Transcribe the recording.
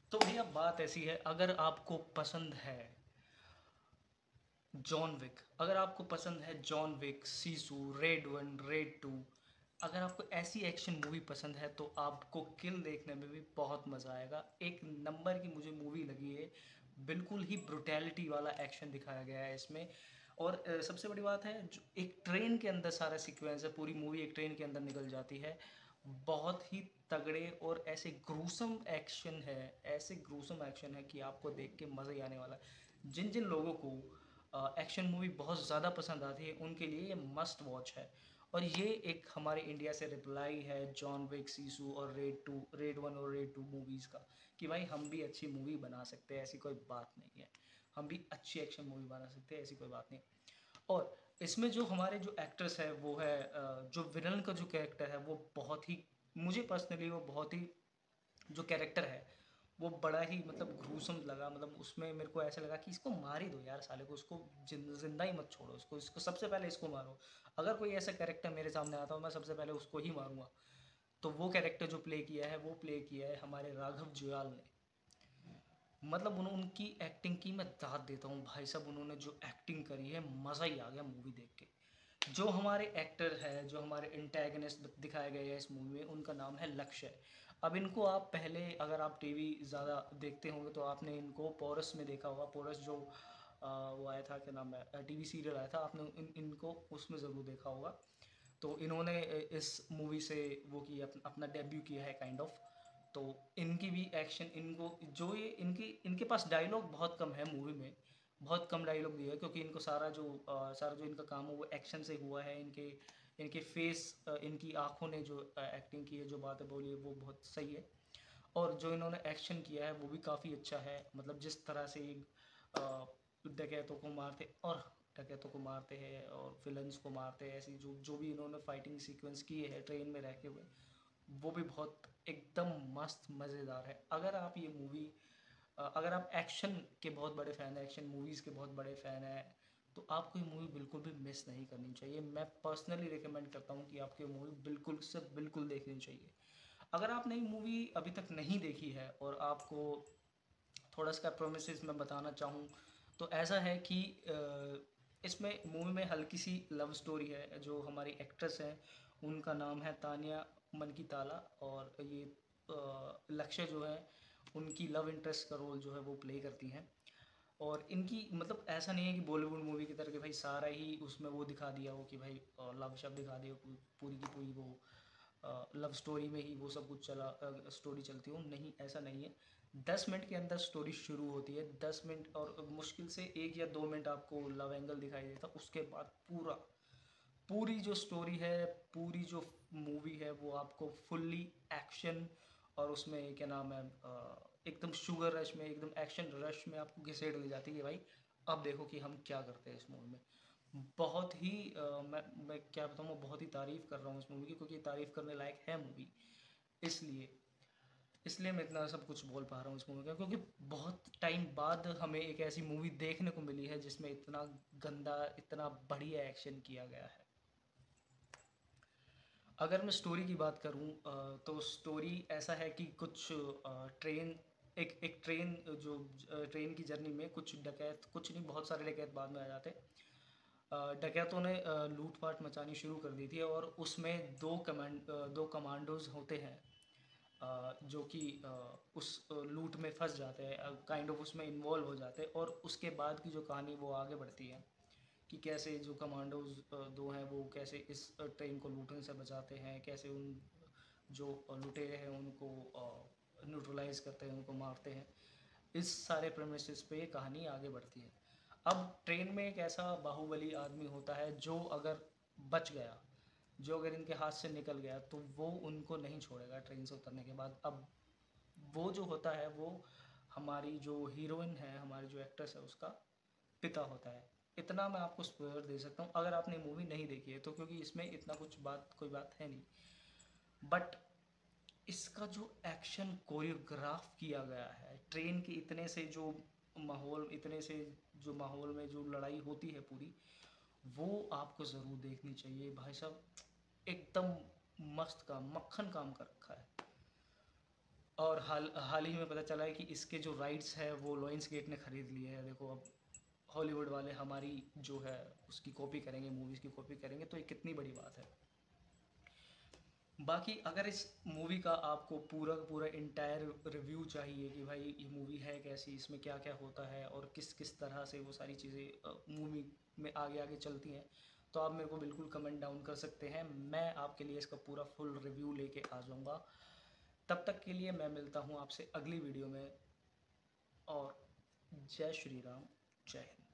तो भैया बात ऐसी है, अगर आपको पसंद है जॉन विक, अगर आपको पसंद है John Wick, Sisu, Red One, Red Two, अगर आपको ऐसी एक्शन मूवी पसंद है तो आपको किल देखने में भी बहुत मज़ा आएगा। एक नंबर की मुझे मूवी लगी है। बिल्कुल ही ब्रुटैलिटी वाला एक्शन दिखाया गया है इसमें। और सबसे बड़ी बात है, जो एक ट्रेन के अंदर सारा सीक्वेंस है, पूरी मूवी एक ट्रेन के अंदर निकल जाती है। बहुत ही तगड़े और ऐसे ग्रूसम एक्शन है, ऐसे ग्रूसम एक्शन है कि आपको देख के मज़ा ही आने वाला है। जिन जिन लोगों को एक्शन मूवी बहुत ज़्यादा पसंद आती है उनके लिए ये मस्ट वॉच है। और ये एक हमारे इंडिया से रिप्लाई है जॉन विक, सीसू और रेड वन और रेड टू मूवीज़ का, कि भाई हम भी अच्छी मूवी बना सकते हैं, ऐसी कोई बात नहीं है। हम भी अच्छी एक्शन मूवी बना सकते हैं, ऐसी कोई बात नहीं। और इसमें जो हमारे जो एक्ट्रेस है वो है जो विलन का जो कैरेक्टर है वो बहुत ही, मुझे पर्सनली वो बहुत ही, जो कैरेक्टर है वो बड़ा ही मतलब ग्रूसम लगा। मतलब उसमें मेरे को ऐसा लगा कि इसको मार ही दो यार साले को, उसको जिंदा ही मत छोड़ो, इसको सबसे पहले इसको मारो। अगर कोई ऐसा कैरेक्टर मेरे सामने आता हो मैं सबसे पहले उसको ही मारूंगा। तो वो कैरेक्टर जो प्ले किया है वो प्ले किया है हमारे राघव जुयाल ने। मतलब उनकी एक्टिंग की मैं दाद देता हूँ भाई साहब, उन्होंने जो एक्टिंग करी है मज़ा ही आ गया मूवी देख के। जो हमारे एक्टर है, जो हमारे इंटैगनिस्ट दिखाए गए हैं इस मूवी में, उनका नाम है लक्ष्य। अब इनको आप पहले, अगर आप टीवी ज़्यादा देखते होंगे तो आपने इनको पोरस में देखा होगा। पोरस जो वो आया था, क्या नाम है, टीवी सीरियल आया था, आपने इनको उसमें ज़रूर देखा होगा। तो इन्होंने इस मूवी से वो किया, अपना डेब्यू किया है काइंड ऑफ। तो इनकी भी एक्शन, इनको जो ये इनकी इनके पास डायलॉग बहुत कम है मूवी में, बहुत कम डायलॉग दिए है, क्योंकि इनको सारा जो इनका काम है वो एक्शन से हुआ है। इनके इनके फेस, इनकी आंखों ने जो एक्टिंग की है, जो बातें बोली है वो बहुत सही है। और जो इन्होंने एक्शन किया है वो भी काफ़ी अच्छा है। मतलब जिस तरह से डकैतों को मारते, और डकैतों को मारते हैं और विलन्स को मारते हैं, ऐसी जो जो भी इन्होंने फाइटिंग सीक्वेंस की है ट्रेन में रहते हुए, वो भी बहुत एकदम मस्त मज़ेदार है। अगर आप ये मूवी, अगर आप एक्शन के बहुत बड़े फ़ैन हैं, एक्शन मूवीज़ के बहुत बड़े फ़ैन हैं, तो आपको ये मूवी बिल्कुल भी मिस नहीं करनी चाहिए। मैं पर्सनली रिकमेंड करता हूँ कि आपको ये मूवी बिल्कुल से बिल्कुल देखनी चाहिए। अगर आपने ये मूवी अभी तक नहीं देखी है और आपको थोड़ा इसका प्रोमिसेस मैं बताना चाहूँ, तो ऐसा है कि इसमें मूवी में हल्की सी लव स्टोरी है। जो हमारी एक्ट्रेस हैं उनका नाम है तानिया मनकी ताला, और ये लक्ष्य जो है उनकी लव इंटरेस्ट का रोल जो है वो प्ले करती हैं। और इनकी मतलब ऐसा नहीं है कि बॉलीवुड मूवी की तरह कि भाई सारा ही उसमें वो दिखा दिया हो, कि भाई लव शब्द दिखा दिया हो, पूरी की पूरी वो लव स्टोरी में ही वो सब कुछ स्टोरी चलती हो। नहीं, ऐसा नहीं है। 10 मिनट के अंदर स्टोरी शुरू होती है, 10 मिनट और मुश्किल से 1 या 2 मिनट आपको लव एंगल दिखाई देता, उसके बाद पूरी जो स्टोरी है, पूरी जो मूवी है वो आपको फुल्ली एक्शन, और उसमें क्या नाम है, एकदम शुगर रश में, एकदम एक्शन रश में आपको घिसेड़ ले जाती है भाई। अब देखो कि हम क्या करते हैं इस मूवी में। बहुत ही मैं क्या बताऊँ, मैं बहुत ही तारीफ़ कर रहा हूँ इस मूवी की, क्योंकि तारीफ़ करने लायक है मूवी। इसलिए इसलिए मैं इतना सब कुछ बोल पा रहा हूँ इस मूवी का, क्योंकि बहुत टाइम बाद हमें एक ऐसी मूवी देखने को मिली है जिसमें इतना गंदा, इतना बढ़िया एक्शन किया गया है। अगर मैं स्टोरी की बात करूं, तो स्टोरी ऐसा है कि कुछ ट्रेन, एक ट्रेन, जो ट्रेन की जर्नी में कुछ डकैत, कुछ नहीं बहुत सारे डकैत बाद में आ जाते। डकैतों ने लूटपाट मचानी शुरू कर दी थी, और उसमें दो कमांडोज होते हैं, जो कि उस लूट में फंस जाते हैं, काइंड ऑफ उसमें इन्वॉल्व हो जाते हैं। और उसके बाद की जो कहानी वो आगे बढ़ती है, कि कैसे जो कमांडोज दो हैं वो कैसे इस ट्रेन को लूटने से बचाते हैं, कैसे उन जो लुटेरे हैं उनको न्यूट्रलाइज करते हैं, उनको मारते हैं। इस सारे प्रेमिसेस पे ये कहानी आगे बढ़ती है। अब ट्रेन में एक ऐसा बाहुबली आदमी होता है जो अगर बच गया, जो अगर इनके हाथ से निकल गया, तो वो उनको नहीं छोड़ेगा ट्रेन से उतरने के बाद। अब वो जो होता है वो हमारी जो हीरोइन है, हमारी जो एक्ट्रेस है, उसका पिता होता है। इतना मैं आपको स्पॉइलर दे सकता हूँ अगर आपने मूवी नहीं देखी है तो, क्योंकि इसमें इतना कुछ कोई बात है नहीं। बट इसका जो एक्शन कोरियोग्राफ किया गया है ट्रेन के इतने से जो माहौल में जो लड़ाई होती है पूरी, वो आपको ज़रूर देखनी चाहिए भाई साहब। एकदम मस्त काम, मक्खन काम कर रखा है। और हाल हाल ही में पता चला है कि इसके जो राइट्स है वो लॉयंस गेट ने ख़रीद लिए हैं। देखो अब हॉलीवुड वाले हमारी जो है उसकी कॉपी करेंगे, मूवीज़ की कॉपी करेंगे, तो ये कितनी बड़ी बात है। बाकी अगर इस मूवी का आपको पूरा का पूरा इंटायर रिव्यू चाहिए कि भाई ये मूवी है कैसी, इसमें क्या क्या होता है और किस किस तरह से वो सारी चीज़ें मूवी में आगे आगे चलती हैं, तो आप मेरे को बिल्कुल कमेंट डाउन कर सकते हैं। मैं आपके लिए इसका पूरा फुल रिव्यू लेके आ जाऊँगा। तब तक के लिए मैं मिलता हूँ आपसे अगली वीडियो में। और जय श्री राम, जय हिंद।